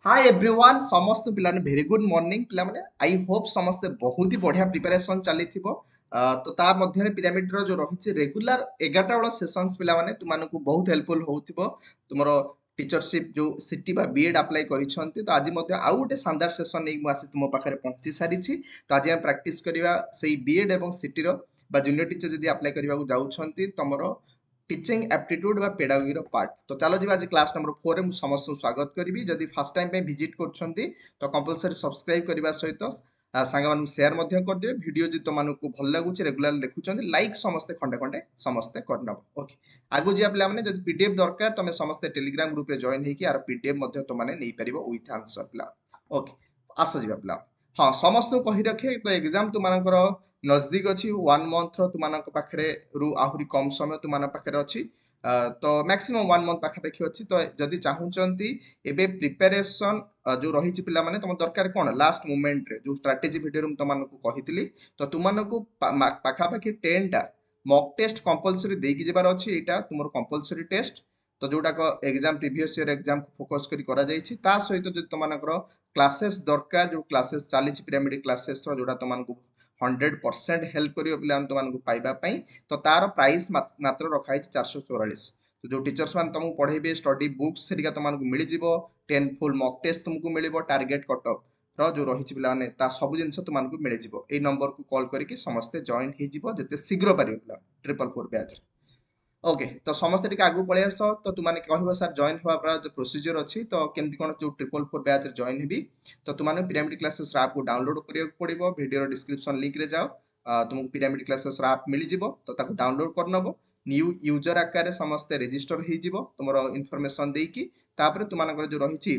Hi everyone समस्त पिलाने very good morning पिलाने आई होप समस्ते बहुत ही बढ़िया प्रिपरेशन चली तो ता मध्य पिरामिड रो जो रही रेगुलर 11टा वाला सेशंस पिलाने तुमको बहुत हेल्पफुल होउथिबो तुमरो टीचरशिप जो सिटी बा बीएड अप्लाई करिसंती तो आज मध्य आउ गोटे शानदार सेशन नै आसी तुम पाखरे पहुंची सारी तो आज हम प्रैक्टिस करबा सेही बीएड एवं सिटी रो बा जूनियर टीचर जदी अप्लाई करबा को जाउछंती तमरो टीचिंग एप्टीट्यूड बा पेडागोगी रो पार्ट तो चलो जी आज क्लास नंबर 4 रे मु समस्त स्वागत करी जदि फर्स्ट टाइम पे विजिट करछंती तो कंपलसरी सब्सक्राइब करबा सहित सांग मानु शेयर मध्य कर दिबे वीडियो जि तो मानु को भल लागुची रेगुलर देखुचंती लाइक समस्त खंडे खंडे समस्त करनब ओके आगु जिया पिला माने जदि पीडीएफ दरकार तमे समस्त टेलीग्राम ग्रुप रे जॉइन हेकी आर पीडीएफ मध्य तो माने नै परिबो विथ आंसर पिला ओके आसो जिबा पिला हाँ समस्त कहि रखे तो एग्जाम तुमनकर नजदीक अच्छी 1 मंथ तुम पाखे रु आहरी कम समय तुम पाखे अच्छी तो मैक्सिमम 1 मंथ पाखापाखि अच्छी तो जदि चाहूँगी एबे प्रिपेरेसन जो रही पिला तुम दरकार कौन लास्ट मोमेंट रे जो स्ट्राटेजी वीडियो तुमको कही तो तुमको पाखापाखि 10टा मॉक टेस्ट कंपलसरी देकी जबार अच्छी यहाँ तुम कंपलसरी टेस्ट तो जोटाक एग्जाम प्रीवियस ईयर एग्जाम को फोकस करा सहित जो तुमको क्लासेस दरकार जो क्लासेस चली पिरामिड क्लासेस जोटा तुमको 100% हेल्प करियो पिला तुमको पाइबा पई तो तार प्राइस मात्र रखाई 444 तो जो टीचर्स मान तुमको पढ़ेबे स्टडी बुक्स सेरिका तुमको मिल जिवो 10 फुल मॉक टेस्ट तुमको मिलिबो टारगेट कट ऑफ रो जो रही पिला माने ता सब जिंस तुमको मिल जिवो ए नंबर को कॉल करके समस्त जॉइन हो जिवो जते शीघ्र पारिबो पिला 444 बैच ओके तो समस्त टिके आगु पळै आस तो तुमाने कहबो सर जॉइन होवा पर जो प्रोसीजर अछि तो केमति कोन जो 444 बैच रे जॉइन हेबी तो तुमाने पिरामिड क्लासेस ऐप को डाउनलोड करियो पड़िबो वीडियो डिस्क्रिप्शन लिंक रे जाओ तुमको पिरामिड क्लासेस ऐप मिल जिवो तो ताको डाउनलोड करनबो न्यू यूजर आकार समस्त रजिस्टर हो जिवो तुमरो इन्फॉर्मेशन देकी तापर तुमानकर जो रहिछि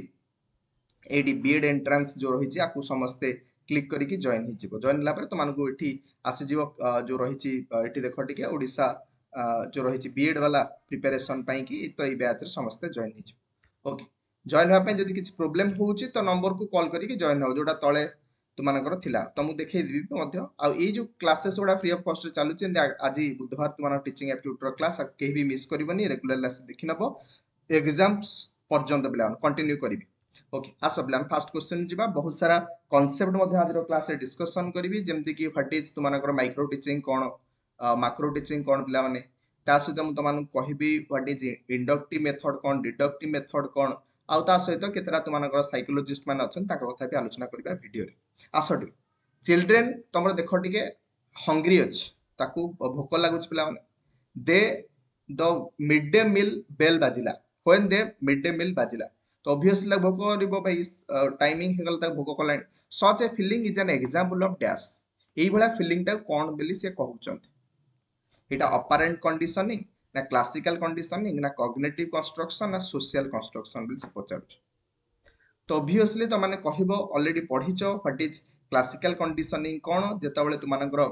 एडी बीएड एंट्रेंस जो रही आपको समस्ते क्लिक करके जॉइन हो जॉइन होला तुमको ये आसीज जो रही देख टे ओडिशा जो रही बीएड वाला प्रिपेरेसन कि तो ये बैच समस्ते जॉइन हो ओके जॉइन होगापी जब किसी प्रोब्लेम हो तो नंबर को कॉल करके जॉइन हो जोटा तले तुमको थिला तो मुझे देखी जो क्लासेस गुड़ा फ्री ऑफ कॉस्ट चलुचे आज बुधवार तुम टीचिंग एप्टीट्यूड क्लास कहीं भी मिस करनी रेगुलर देखी नब एग्जाम पर्यंत पिला कंटिन्यू करी ओके आस पिला फास्ट क्वेश्चन जीवा बहुत सारा कॉन्सेप्ट आज क्लास रे डिस्कशन करी जमती कि व्हाट इज तुमनकर माइक्रो टीचिंग कौन माक्रो टीचिंग कौन पिला माने ता सहित मु तुमको कहबी व्हाट इज इंडक्टिव मेथड कौन डिडक्टिव मेथड कौन आउ ता सहित केतरा तुमनकर साइकोलॉजिस्ट मान अछन ताका कथा भी आलोचना करबा वीडियो रे आसटी चिल्ड्रेन तुम देख टिके हंग्री अछि ताकू भोक लागुच पिला माने the the mid day meal bell बाजिला when the mid day meal बाजिला तो ऑब्वियसली भोक करिबो भाई टाइमिंग हेगल तक भोक कलानी such a feeling is an example of dash एई भला फीलिंग ता कोन बेली से कहउचंत एटा अपरेंट कंडीशनिंग ना क्लासिकल कंडीशनिंग ना कॉग्निटिव कंस्ट्रक्शन ना सोशल कंस्ट्रक्शन बेली से पचारछ तो ऑब्वियसली तो माने कहबो ऑलरेडी पढिचो व्हाट इज क्लासिकल कंडीशनिंग कोन जेताबेले तुमानकर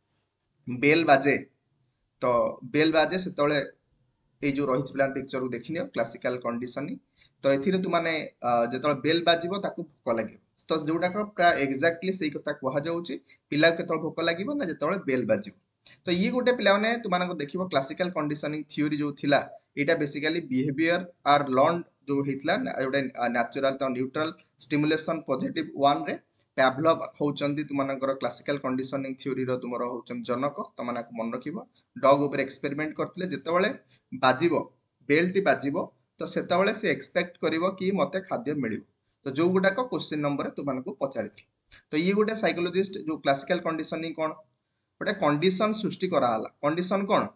बेल बाजे तो बेल बाजे सेतबेले ये जो रही प्लान पिक्चर को देखनी क्लासिकल कंडीशनिंग तो ये तुमने जो बेल बाजिब ताकू भोक लगे तो जोटाक प्राय एक्जाक्टली से कथा कहुच्छे पिला के भोक लगे ना जो बेल बाजिब तो ये गोटे पे तुम देख क्लासिकल कंडीशनिंग थ्योरी जो थिला यहाँ बेसिकली बिहेवियर आर लर्न जो होता गोटे natural neutral stimulation positive one रे पैवलव होउचंदी तुमनकर क्लासिकल कंडीशनिंग थ्योरी रो तुमरो होउचन जनक तमना को मन रखिबो डॉग ऊपर एक्सपेरिमेंट करथिले जेतेबेले बाजिबो बेल्ट बाजिबो तो सेतेबेले से एक्सपेक्ट करिवो कि मते खाद्य मिलिबो तो जो गुडाक क्वेश्चन नंबर तुमनको पचारिथि तो ये गोटे साइकोलॉजिस्ट जो क्लासिकल कंडीशनिंग कोन गोटे कंडीशन सृष्टि करा हला कंडीशन कोन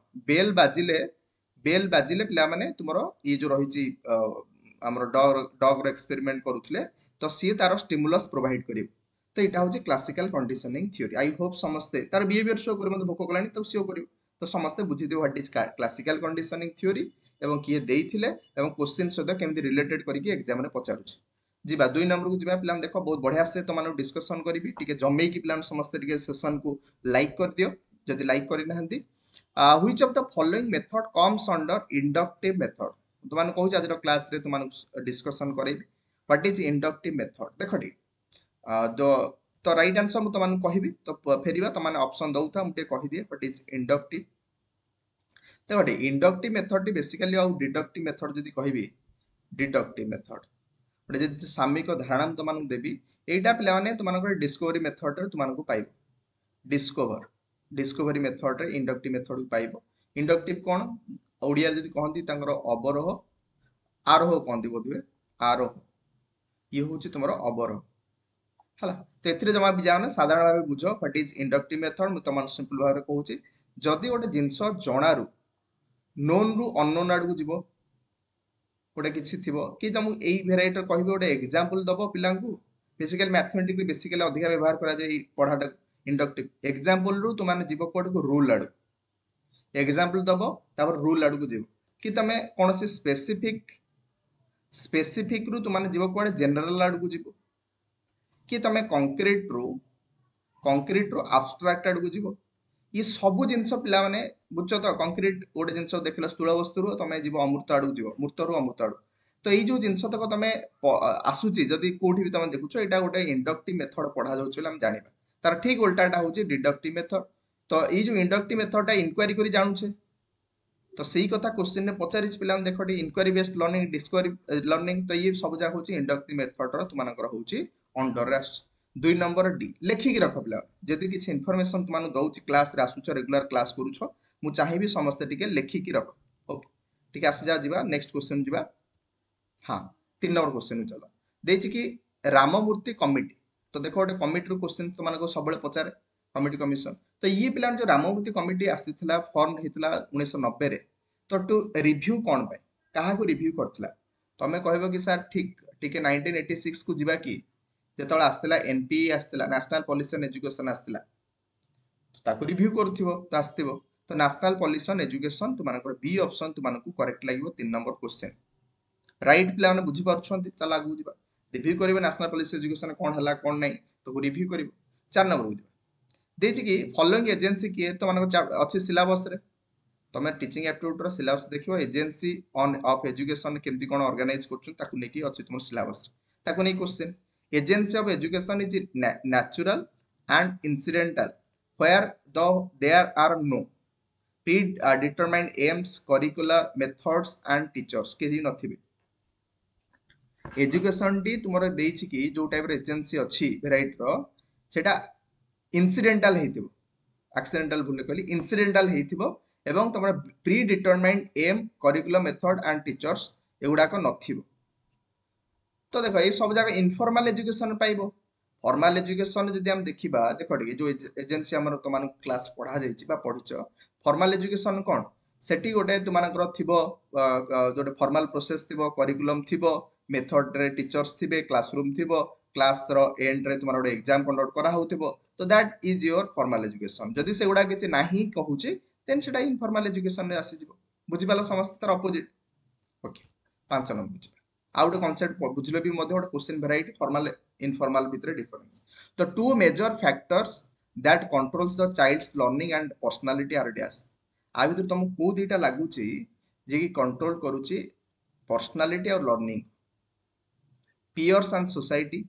बेल बाजिले पिला माने तुमरो ये जो रहिची हमर डॉग रो एक्सपेरिमेंट करूथिले तो सी तार स्टिमुलस प्रोवाइड करिवो तो यहाँ हूँ classical conditioning theory I hope समस्ते तार बिहेवियर शो कर भोक कलानी तो शो कर तो समस्ते बुझीदे what is classical conditioning theory एवं किए देइथिले एवं क्वेश्चन सहित केमती रिलेटेड करके एग्जाम रे पचारुछ जीवा 2 नंबर को जीवा पिला देख बहुत बढ़िया से तुम डिस्कशन करी टिके जम्मे की पिला समस्ते टिके सेशन को लाइक कर दियो जदि लाइक करि नहंती which of the following method comes under inductive method तुम कहूँ आज क्लास रे तुम डिस्कशन करेबी व्हाट इज इंडक्टिव मेथड देख टी जो तो राइट आंसर मु तुमको कहबी तो फेरिबा तुम ऑप्शन दउथा मुझे कहि दिए व्हाट इज इंडक्टिव तो इंडक्टिव मेथड टी बेसिकली आउ डिडक्टिव मेथड जदी कहबी डिडक्टिव मेथड गोटे जदि सामयिक धारणा तुमको देवी एटा पे तुम डिस्कवरी मेथड रे तुमको पाइब डिस्कवरी मेथड रे इंडक्टिव मेथड पाइब इंडक्टिव कौन ओडिया जदि कहती अवरोह आरोह कहती बोधे आरोह ये हूँ तुम अवरोह है तो ए जमा भी जाओ साधारण भाव बुझ व्हाट इज इंडक्टिव मेथड मुझे तुम सिंपल भाव कहूँ जदि गोटे जिनस जनारू नोन रु अननोन आड़ को जीव गोटे किसी थी कि तुमको यही भेराइटर कह गोटे एग्जांपल दब पिला बेसिकली मैथमेटिक्स बेसिकली अधिक व्यवहार करा पढ़ाटा इंडक्टिव एग्जांपल रु तुम जीव कोड को रूल आड़ एग्जांपल दब तापर रूल आड़ को जीव कि तुम कौन स्पेसिफिक रु तुम जीव कोड जनरल आड़ को जीव कि तुम कंक्रीट रू आब्स्ट्राक्ट आड़ को जीव ये सब जिनस पिला माने बुझ तो कंक्रीट गोटे जिनस देख स्थूल वस्तु तुम जीव अमृत आड़ को जीव मूर्त रू अमृत आड़ तो ये जो जिनस तक तुम आसूची जदि कौटी भी तुम देखुच यहाँ गोटे इंडक्टिव मेथड पढ़ा जाऊँ जाना तार ठीक उल्टाटा हूँ डिडक्टिव मेथड तो ये जो इंडक्टिव मेथडा इनक्वारी कर जानूचे तो सही कथा क्वेश्चन में पचारि पिला देख inquiry based learning discovery learning तो ये सब जगह हूँ इंडक्टिव मेथड तुम हूँ अंडर आस 2 नंबर डी लेखिकी रख पिला जदि किसी इनफॉरमेशन तुम दौर क्लास रे आसुच रेगुलर क्लास करुछ मु चाहिए समस्ते टिके लेखिकी रख ओके ठीक आसी जा जीवा नेक्स्ट क्वेश्चन जीवा हाँ 3 नंबर क्वेश्चन चलो देछि कि राममूर्ति कमिटी तो देखो गोटे कमिटी रू क्वेश्चन तुमको सब पचारे कमिटी कमिशन तो ये पिला जो राममूर्ति कमिटी आसीथिला फॉर्म होता 1990 रे तो टू रिव्यू कौन पाए कहा को रिव्यू करथिला तमे कहबो कि सर ठीक टिके 1986 को जीवा कि जेतବେଳେ आस्तिला एनपीई आस्तिला नेशनल पॉलिसी ऑन एजुकेशन आस्तिला ताको रिव्यू करथिबो तो आस्तिबो तो नेशनल पॉलिसी ऑन एजुकेशन तुमनकर बी ऑप्शन तुमनको करेक्ट लागिबो 3 नंबर क्वेश्चन राइट पिला माने बुझी पारुछंती चल आगु जीवा रिव्यू करिवे नेशनल पॉलिसी एजुकेशन कोन हला कोन नै तो रिव्यू करिवो 4 नंबर बुझी देछि कि फॉलोइंग एजेंसी किए तो मानक अच्छी सिलेबस रे तुम टीचिंग एप्टीट्यूड रो सिलेबस देखियो एजेंसी ऑन ऑफ एजुकेशन केमती कोन ऑर्गेनाइज करछन ताकू नेकी अछि तुम सिलेबस रे ताकू नै question agency of education is natural and incidental where there are no predetermined aims curricular methods and teachers केही नथिबे एजुकेशन टी तुमर देछि कि जो टाइप रे एजेंसी अछि वेराइट रो सेटा इन्सिडेंटल हेतिबो एक्सीडेंटल भूल कहली इन्सिडेंटल हेतिबो एवं तुम predetermined aim curriculum method and teachers एगुड़ाक नथिबो तो देखो ये सब जगह इनफॉर्मल एजुकेशन पाइबो फॉर्मल एजुकेशन जदि हम देखिबा देखो टिके जो एजेंसी हमर तुमान क्लास पढ़ा जाइछि बा पढिछ फॉर्मल एजुकेशन कोन सेठी गोटे तुमानकर थिबो जोटे फॉर्मल प्रोसेस थिबो करिकुलम थिबो मेथड रे टीचर्स थिबे क्लासरूम थिबो क्लास रो एंड रे तुमार गोटे एग्जाम कंडक्ट करा होथिबो तो that is your formal education जदि सेगुडा किछि नाही कहूछि देन सेटा इनफॉर्मल एजुकेशन रे आसी जिवो बुझि पाला समस्त तर अपोजिट ओके 5 नंबर बुझि आउ गोटे कॉन्सेप्ट बुझले भी मध्य गोटे क्वेश्चन वेराइटी फॉर्मल इनफॉर्मल भितर डिफरेंस तो two major factors that controls the child's learning and personality are dash आ भितर तुमको को दीटा लागुची जे कि कंट्रोल करूची पर्सनालिटी और लर्निंग पियर्स एंड सोसाइटी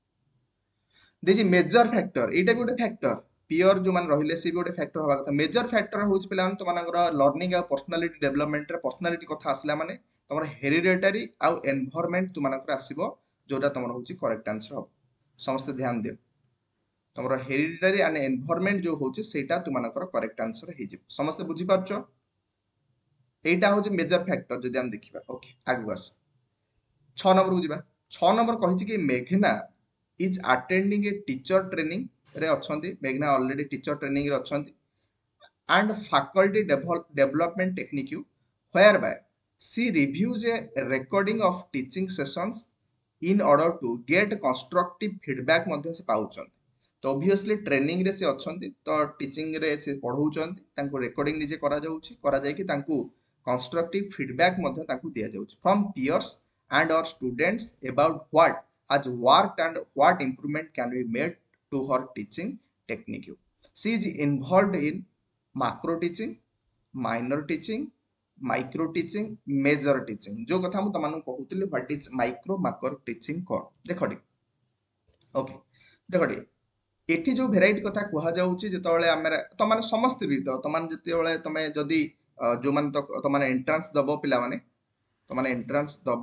देखिए मेजर फैक्टर एटा भी गोटे फैक्टर पियर जो मान रहिले से भी गोटे फैक्टर हवा कथा मेजर फैक्टर होउची पिला तो मानकर लर्निंग और पर्सनालिटी डेवलपमेंट रे पर्सनालिटी कथा आसला माने तुम हेरिडेटरी आउ एनवायरनमेंट तुमनकर आसीबो जोटा तुम होउची करेक्ट आंसर हो समस्त ध्यान दियो तुम हेरिडेटरी एंड एनवायरनमेंट जो होउची सेटा तुमनकर करेक्ट आंसर हे जिवो समस्त बुझी पारछो एटा होउची मेजर फैक्टर जदि हम देखिबा ओके आगु आस 6 नंबर को जिबा 6 नंबर कहिछि कि मेघना is attending a teacher training रे अछंती मेघना ऑलरेडी टीचर ट्रेनिंग रे अछंती and faculty development technique whereby she reviews a recording of teaching sessions in order to get constructive feedback मध्ये से पाउछंती तो ऑब्वियसली ट्रेनिंग रे से अछंती तो टीचिंग रे से पढौछंती तांको रिकॉर्डिंग निजे करा जाय कि तांको कंस्ट्रक्टिव फीडबैक मध्ये तांको दिया जाउछि from peers and our students about what has worked and what improvement can be made to her teaching technique. She is involved in macro teaching, minor teaching, micro teaching, major teaching. जो कथा मु तमानन कहउतली what is micro macro teaching कोन देखडी okay देखडी एठी जो भेराइटी कथा कुहा जाउची जेतबेले हमरा त माने समस्त भी त माने जेतेबेले तमे जदी जो मान त माने एंट्रेंस दबो पिला माने त माने एंट्रेंस दबो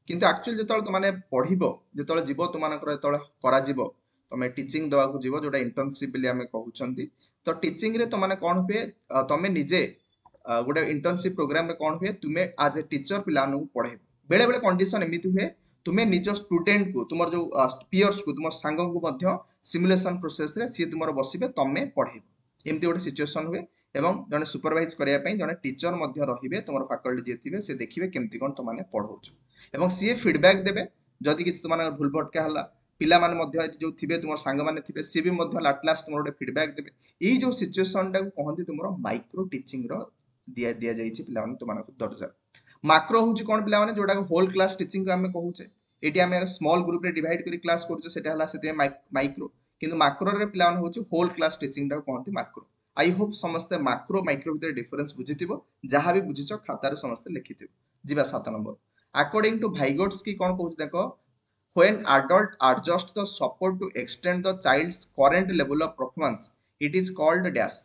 କିନ୍ତୁ ଆକ୍ଚୁଆଲି ଯେତେବେଳେ ତୁମେ ପଢିବ ଯେତେବେଳେ ଯିବ ତୁମମାନଙ୍କର ଯେତେବେଳେ କରାଯିବ ତମେ ଟିଚିଂ ଦେବାକୁ ଯିବ ଯୋଉଟା ଇଣ୍ଟର୍ନସିପ ବୋଲି ଆମେ କହୁଛନ୍ତି ତ ଟିଚିଂ ରେ ତମାନେ କଣ ହୁଏ ତମେ ନିଜେ ଗୋଟେ ଇଣ୍ଟର୍ନସିପ ପ୍ରୋଗ୍ରାମ ରେ କଣ ହୁଏ ତୁମେ ଆଜ ଏ टीचर ପିଲାମାନଙ୍କୁ ପଢେଇବ ବେଳେ ବେଳେ कंडीशन एमिति हुए तुमे निज स्टूडेंट को तुमर जो पियर्स को तुम सांग को मध्य सिमुलेशन प्रोसेस रे सी तुमर बसिबे तमे पढेइबो एमती गोटे सिचुएशन हुए एवं जने सुपरवाइज करिया पई जने टीचर मध्य रहिबे तुमर फैकल्टी जे थिबे से देखिबे केमती कोन तमाने पढौछ एवं सी फीडबैक देबे जदि किछ तुमन भूल भटका हला पिला माने मध्य जो थिबे तुमर सांग माने थिबे सी भी मध्य लाट लास्ट तुमर गोटे फीडबैक देबे एई जो सिचुएशन टा को कहंती तुमर माइक्रो टीचिंग रो दिया दिया जाइछि पिला माने तुमन को दर्जा माक्रो हूँ कौन पिला माने जोड़ा होल क्लास टीचिंग आम कहूचे ये आम स्मॉल ग्रुप रे डिवाइड करी क्लास करूचे सेटा हला से माइक्रो किंतु माक्रो रे पिला माने होची होल क्लास टीचिंग टा कहंती माक्रो आई होप समस्ते माक्रो माइक्रो भीतर डिफरेंस बुझिथिबो जहां भी बुझिछो खाता रे समस्ते लिखिथिबो जीवा 7 नंबर अकॉर्डिंग टू भाइगोट्स्की कौन कहूछ देखो when adult adjust the support to extend the child's current level of performance it is called dash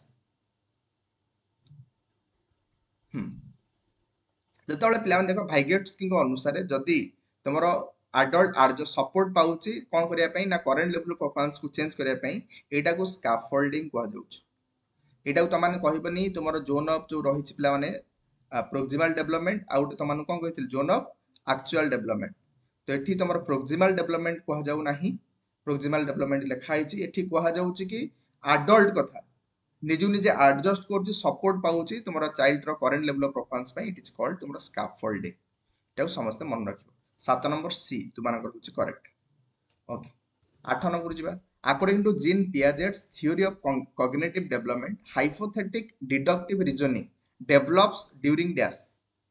ଯେତେବେଳେ ପିଲାମାନେ ଦେଖ ଭାଇଗେଟ୍ସଙ୍କ ଅନୁସାରେ ଯଦି ତମର ଆଡଲ୍ଟ ଆର୍ଜ ସପୋର୍ଟ ପାଉଛି କଣ କରିବା ପାଇଁ ନା କରେଣ୍ଟ ଲେଭେଲ ପରଫର୍ମାନ୍ସ କୁ ଚେଞ୍ଜ କରିବା ପାଇଁ ଏଇଟାକୁ ସ୍କାଫୋଲ୍ଡିଂ କୁହାଯାଉଛି ଏଇଟାକୁ ତମାନେ କହିବନି ତୁମର ଜୋନ୍ ଅଫ ଯୋଉ ରହିଛି ପିଲାମାନେ ପ୍ରୋକ୍ସିମାଲ ଡେଭଲପମେଣ୍ଟ ଆଉ ତମାନେ କଣ କହିଥିଲି ଜୋନ୍ ଅଫ ଆକ୍ଚୁଆଲ ଡେଭଲପମେଣ୍ଟ ତ ଏଠି ତମର ପ୍ରୋକ୍ସିମାଲ ଡେଭଲପମେଣ୍ଟ କୁହାଯାଉ ନାହିଁ ପ୍ରୋକ୍ସିମାଲ ଡେଭଲପମେଣ୍ଟ ଲେଖା ହେଇଛି ଏଠି କୁହାଯାଉଛି କି ଆଡଲ୍ଟ କଥା निजु निजे एडजस्ट कर सपोर्ट पाउची तुमरा चाइल्ड रो करंट लेवल ऑफ परफॉर्मेंस पे इट इज कॉल्ड तुमरा स्कैफोल्डिंग एटा समस्त मन रखियो 7 नंबर सी तुमानकर होची करेक्ट ओके 8 नंबर जिबा according to Jean Piaget's theory of cognitive development hypothetic deductive reasoning develops during dash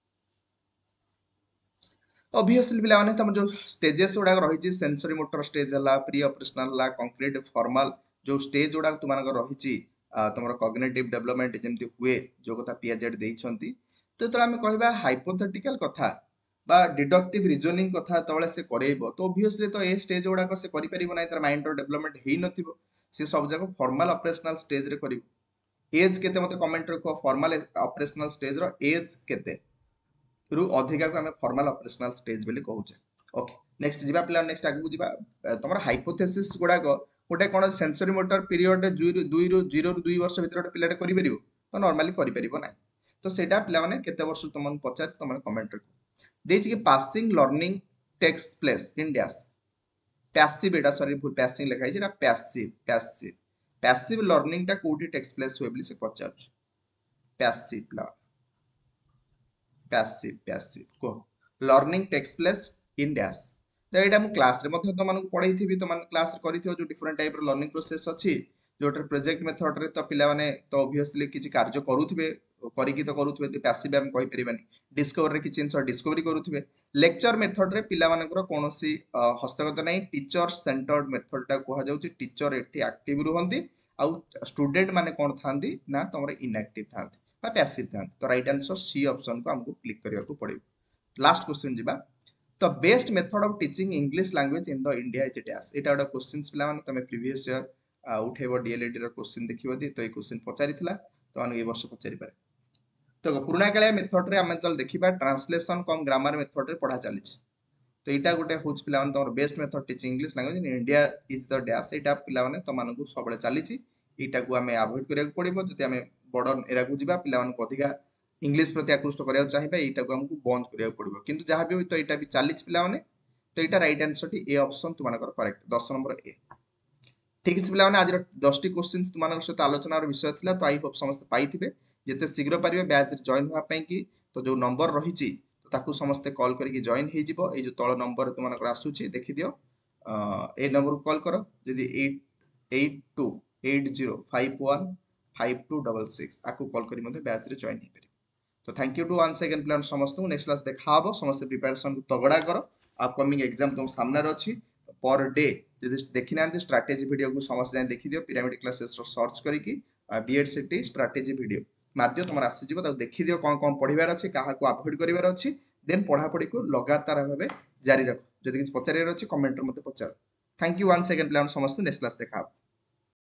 obviously पिला माने तम जो स्टेजेस उडा रहिची सेंसरी मोटर स्टेज हला प्री ऑपरेशनल हला कंक्रीट फॉर्मल जो स्टेज उडा तुमानकर रहिची तुम कॉग्निटिव डेवलपमेंट जमती हुए जो कथा पियाजेट देइछंती तो तळे हम कहबा हाइपोथेटिकल कथा बा डिडक्टिव रीजनिंग कथा तळे से करेइबो तो ऑब्वियसली तो ए स्टेज उडा को से करि परिबो नै तर माइंड रो डेवलपमेंट हेइ नथिबो से सब जगह फॉर्मल ऑपरेशनल स्टेज रे करिबो एज केते मते कमेंट रखो फॉर्मल ऑपरेशनल स्टेज रो एज केते रु अधिका को हम फॉर्मल ऑपरेशनल स्टेज बोली कहूचे ओके नेक्स्ट जिबा पिला नेक्स्ट आगु जिबा तमरा हाइपोथेसिस गुडा को गोटे कौन सेंसरी मोटर पीरियड 2 ରୁ 0 ରୁ 2 वर्ष भितर गोटे पिलाटे करि परिबो तो नॉर्मली करि परिबो नै तो सेटा पिला माने केते वर्ष तुमन पचार तुमन कमेंट रखो देछि कि passing learning takes place in dash passive एटा सॉरी पैसिंग लिखा है पैसिव लर्निंग टा कोठी टेक्स प्लेस होय बली से पचार पैसिव पैसिव को learning takes place in dash तो यहाँ मुझे क्लास रे तुमको पढ़ाई थी तुम क्लास जो डिफरेंट टाइप लर्निंग प्रोसेस अच्छी जो प्रोजेक्ट मेथड रे तो पिला माने तो ऑब्वियसली किसी कार्य करुवे करिकी तो करुवे पैसिव आम कहि परिबानी डिस्कवर रे किछि जिंस डिस्कवरी करुवे लेक्चर मेथड रे पिला मानकर कोनोसी हस्तगत नै टीचर सेंटर्ड मेथड टा कहा जाउची टीचर एठी एक्टिव रुहंती आ स्टूडेंट माने कोन थांती ना तमरे इनएक्टिव थांती बा पैसिव थांती तो राइट आंसर सी ऑप्शन को हमको क्लिक करिया को पड़िबो लास्ट क्वेश्चन जिबा तो best method of teaching English language in the India is dash एटा गोटे क्वेश्चंस पिला माने तमे प्रीवियस ईयर उठेबो डीएलएडी रो क्वेश्चन देखिबो दी तो ए क्वेश्चन पचारिथिला तो हम ए वर्ष पचारि पारे तो पुराना कालिया मेथड रे हम तल देखिबा ट्रांसलेशन कम ग्रामर मेथड रे पढ़ा चली तो एटा गोटे होच पिला माने तमर best method teaching English language in India is the dash एटा पिला माने त मानकु सबले चली एटा को हमें अवॉइड करिया पड़िबो जति हमें बॉर्डर एरा को जिबा पिला मानकु अधिका इंग्लिश प्रति आकृष्ट करिया चाहिबा एटा को हमकु बंद करिया पड़िबो किंतु जहां भी तो एटा भी चलीच पिला माने तो एटा राइट आंसर टी ए ऑप्शन तुमानकर करेक्ट 10 नंबर ए ठीक है पिला माने आज 10 टी क्वेश्चंस तुमानकर सहित आलोचना रो विषय थिला तो आई होप समस्त पाइथिबे जेते शीघ्र पारिबे बैच रे जॉइन होआ पई कि तो जो नंबर रहिची तो ताकू समस्त कॉल करके जॉइन हे जिवो ए जो तळ नंबर तुमानकर आसुची देखि दियो ए नंबर को कॉल करो जदी 882805152266 आकू कॉल करी मते बैच रे जॉइन हे तो thank you too once again प्लान समस्त नेक्स्ट क्लास देखा हबो समस्त प्रिपरेशन को तगड़ा करो अपकमिंग एग्जाम तुम सामने अछि पर डे जदि देखि नांती स्ट्रेटजी वीडियो को समस्त जाय देखि दियो पिरामिड क्लासेस रो सर्च करिकी बीएड सिटी स्ट्रेटजी वीडियो माध्यम तुम आसी जिवो त देखि दियो कोन कोन पढिबार अछि काहा को अवॉइड करिवार अछि देन पढा पढी को लगातार भाबे जारी रखो जदि किछ पचारियार अछि कमेंट रे मते पचार थैंक यू वंस अगेन प्लान समस्त नेक्स्ट क्लास देखा